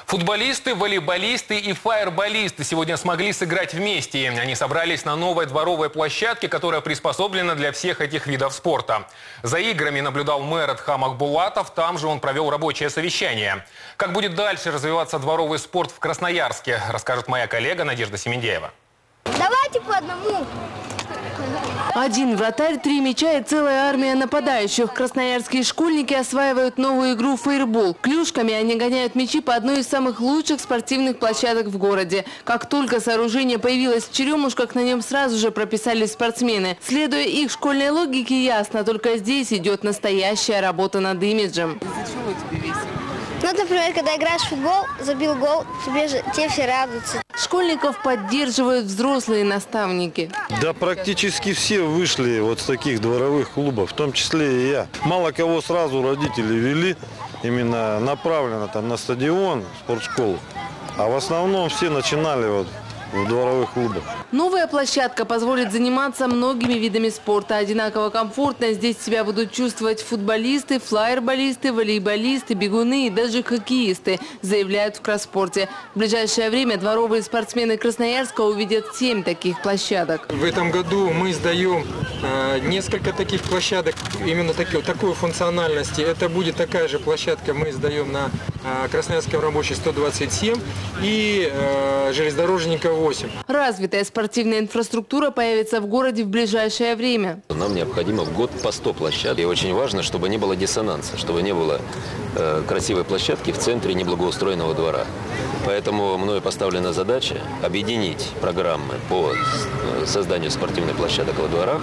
Футболисты, волейболисты и фаерболисты сегодня смогли сыграть вместе. Они собрались на новой дворовой площадке, которая приспособлена для всех этих видов спорта. За играми наблюдал мэр Эдхам Акбулатов, там же он провел рабочее совещание. Как будет дальше развиваться дворовый спорт в Красноярске, расскажет моя коллега Надежда Семендеева. Давайте по одному. Один вратарь, 3 мяча и целая армия нападающих. Красноярские школьники осваивают новую игру «Фейербол». Клюшками они гоняют мячи по одной из самых лучших спортивных площадок в городе. Как только сооружение появилось в Черемушках, на нем сразу же прописались спортсмены. Следуя их школьной логике, ясно, только здесь идет настоящая работа над имиджем. Из-за чего тебе весело? Ну, например, когда играешь в футбол, забил гол, тебе все радуются. Школьников поддерживают взрослые наставники. Да практически все вышли вот с таких дворовых клубов, в том числе и я. Мало кого сразу родители вели, именно направленно там на стадион, спортшколу. А в основном все начинали вот в дворовых клубах. Новая площадка позволит заниматься многими видами спорта. Одинаково комфортно здесь себя будут чувствовать футболисты, флайерболисты, волейболисты, бегуны и даже хоккеисты, заявляют в Кроспорте. В ближайшее время дворовые спортсмены Красноярска увидят 7 таких площадок. В этом году мы сдаем несколько таких площадок, именно такой функциональности. Это будет такая же площадка, мы сдаем на Красноярском рабочей 127 и железнодорожника 8. Развитая спортивная инфраструктура появится в городе в ближайшее время. Нам необходимо в год по 100 площадок. И очень важно, чтобы не было диссонанса, чтобы не было красивой площадки в центре неблагоустроенного двора. Поэтому мною поставлена задача объединить программы по созданию спортивных площадок во дворах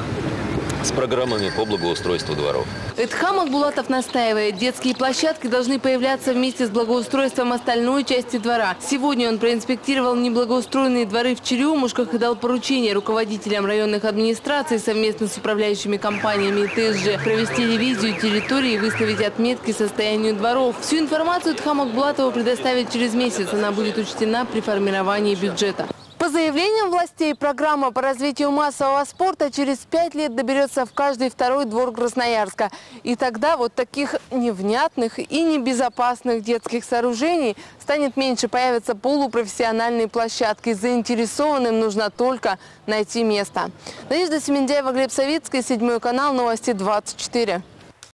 с программами по благоустройству дворов. Эдхам Акбулатов настаивает, детские площадки должны появляться вместе с благоустройством остальной части двора. Сегодня он проинспектировал неблагоустроенные дворы в Черемушках и дал поручение руководителям районных администраций совместно с управляющими компаниями ТСЖ провести ревизию территории и выставить отметки состоянию дворов. Всю информацию Эдхаму Акбулатову предоставят через месяц. Она будет учтена при формировании бюджета. По заявлениям властей, программа по развитию массового спорта через 5 лет доберется в каждый второй двор Красноярска. И тогда вот таких невнятных и небезопасных детских сооружений станет меньше, появятся полупрофессиональные площадки. Заинтересованным нужно только найти место. Надежда Семендеева, Глеб Савицкий, 7 канал, новости 24.